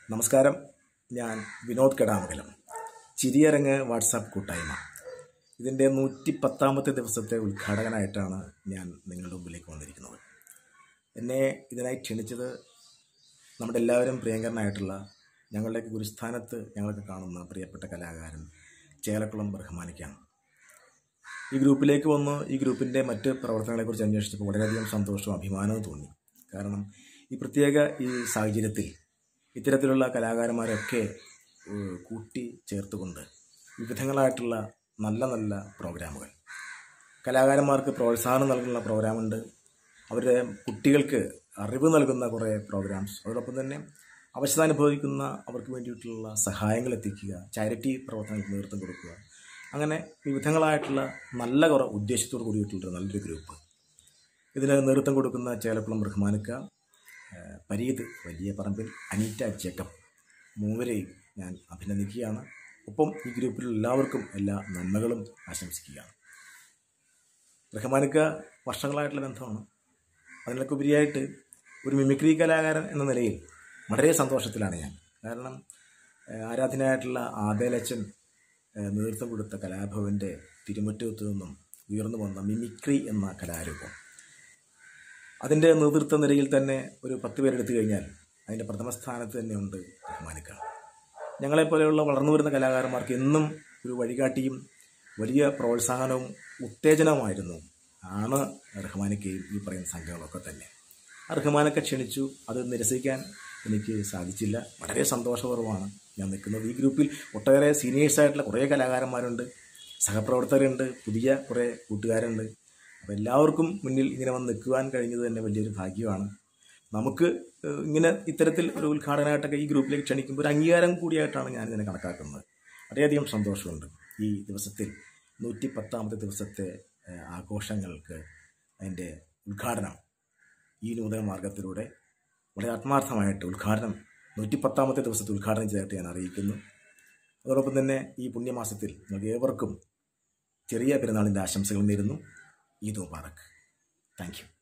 നമസ്കാരം. ഞാൻ വിനോദ് കെടാമംഗലം. ചിരിയരങ്ങ് വാട്സാപ്പ് കൂട്ടായ്മ ഇതിൻ്റെ 110ാമത്തെ ദിവസത്തെ ഉദ്ഘാടകനായിട്ടാണ് ഞാൻ നിങ്ങളുടെ മുമ്പിലേക്ക് വന്നിരിക്കുന്നത്. എന്നെ ഇതിനായി ക്ഷണിച്ചത് നമ്മുടെ എല്ലാവരും പ്രിയങ്കരനായിട്ടുള്ള ഞങ്ങളുടെയൊക്കെ ഗുരുസ്ഥാനത്ത് ഞങ്ങളൊക്കെ കാണുന്ന പ്രിയപ്പെട്ട കലാകാരൻ ചേലക്കുളം റഹ്മാനിക്കാണ്. ഈ ഗ്രൂപ്പിലേക്ക് വന്ന് ഈ ഗ്രൂപ്പിൻ്റെ മറ്റ് പ്രവർത്തനങ്ങളെക്കുറിച്ച് അന്വേഷിച്ചപ്പോൾ വളരെയധികം സന്തോഷവും അഭിമാനവും തോന്നി. കാരണം ഈ പ്രത്യേക ഈ സാഹചര്യത്തിൽ ഇത്തരത്തിലുള്ള കലാകാരന്മാരൊക്കെ കൂട്ടി ചേർത്തുകൊണ്ട് വിവിധങ്ങളായിട്ടുള്ള നല്ല നല്ല പ്രോഗ്രാമുകൾ, കലാകാരന്മാർക്ക് പ്രോത്സാഹനം നൽകുന്ന പ്രോഗ്രാമുണ്ട്, അവരുടെ കുട്ടികൾക്ക് അറിവ് നൽകുന്ന കുറേ പ്രോഗ്രാംസ്, അതോടൊപ്പം തന്നെ അവശത അനുഭവിക്കുന്ന അവർക്ക് വേണ്ടിയിട്ടുള്ള സഹായങ്ങൾ എത്തിക്കുക, ചാരിറ്റി പ്രവർത്തനങ്ങൾക്ക് നേതൃത്വം കൊടുക്കുക, അങ്ങനെ വിവിധങ്ങളായിട്ടുള്ള നല്ല കുറേ ഉദ്ദേശത്തോട് കൂടിയിട്ടുള്ള നല്ലൊരു ഗ്രൂപ്പ്. ഇതിന് നേതൃത്വം കൊടുക്കുന്ന ചേലക്കുളം റഹ്മാനിക്ക, പരീത് വലിയ പറമ്പിൽ, അനീറ്റ ജേക്കബ്, മൂവരെയും ഞാൻ അഭിനന്ദിക്കുകയാണ്. ഒപ്പം ഈ ഗ്രൂപ്പിലുള്ള എല്ലാവർക്കും എല്ലാ നന്മകളും ആശംസിക്കുകയാണ്. റഹ്മാനിക്ക വർഷങ്ങളായിട്ടുള്ള ബന്ധമാണ്. അതിനൊക്കെ ഉപരിയായിട്ട് ഒരു മിമിക്രി കലാകാരൻ എന്ന നിലയിൽ വളരെ സന്തോഷത്തിലാണ് ഞാൻ. കാരണം ആരാധനായിട്ടുള്ള ആദേലച്ചൻ നേതൃത്വം കൊടുത്ത കലാഭവൻ്റെ തിരുമുറ്റത്തു നിന്നും ഉയർന്നു വന്ന മിമിക്രി എന്ന കലാരൂപം, അതിൻ്റെ നേതൃത്വ നിരയിൽ തന്നെ ഒരു 10 പേരെടുത്തു കഴിഞ്ഞാൽ അതിൻ്റെ പ്രഥമ സ്ഥാനത്ത് തന്നെയുണ്ട് റഹ്മാനിക്ക. ഞങ്ങളെപ്പോലെയുള്ള വളർന്നു വരുന്ന കലാകാരന്മാർക്ക് എന്നും ഒരു വഴികാട്ടിയും വലിയ പ്രോത്സാഹനവും ഉത്തേജനവുമായിരുന്നു ആണ് റഹ്മാനിക്കയും ഈ പറയുന്ന സംഘങ്ങളൊക്കെ തന്നെ. റഹ്മാനിക്ക ക്ഷണിച്ചു, അത് നിരസിക്കാൻ എനിക്ക് സാധിച്ചില്ല. വളരെ സന്തോഷപൂർവ്വമാണ് ഞാൻ നിൽക്കുന്നത്. ഈ ഗ്രൂപ്പിൽ ഒട്ടേറെ സീനിയേഴ്സായിട്ടുള്ള കുറേ കലാകാരന്മാരുണ്ട്, സഹപ്രവർത്തകരുണ്ട്, പുതിയ കുറേ കൂട്ടുകാരുണ്ട്. അപ്പോൾ എല്ലാവർക്കും മുന്നിൽ ഇങ്ങനെ വന്ന് നിൽക്കുവാൻ കഴിഞ്ഞത് തന്നെ വലിയൊരു ഭാഗ്യമാണ്. നമുക്ക് ഇങ്ങനെ ഇത്തരത്തിൽ ഒരു ഉദ്ഘാടനമായിട്ടൊക്കെ ഈ ഗ്രൂപ്പിലേക്ക് ക്ഷണിക്കുമ്പോൾ ഒരു അംഗീകാരം കൂടിയായിട്ടാണ് ഞാനിതിനെ കണക്കാക്കുന്നത്. വളരെയധികം സന്തോഷമുണ്ട്. ഈ ദിവസത്തിൽ 110ാമത്തെ ദിവസത്തെ ആഘോഷങ്ങൾക്ക് അതിൻ്റെ ഉദ്ഘാടനം ഈ നൂതന മാർഗത്തിലൂടെ വളരെ ആത്മാർത്ഥമായിട്ട് 110ാമത്തെ ദിവസത്തെ ഉദ്ഘാടനം ചെയ്തിട്ട് ഞാൻ അറിയിക്കുന്നു. അതോടൊപ്പം തന്നെ ഈ പുണ്യമാസത്തിൽ നിങ്ങൾക്ക് ഏവർക്കും ചെറിയ പെരുന്നാളിൻ്റെ ആശംസകൾ നേരുന്നു. ഈദ് മുബാറക്. Thank U.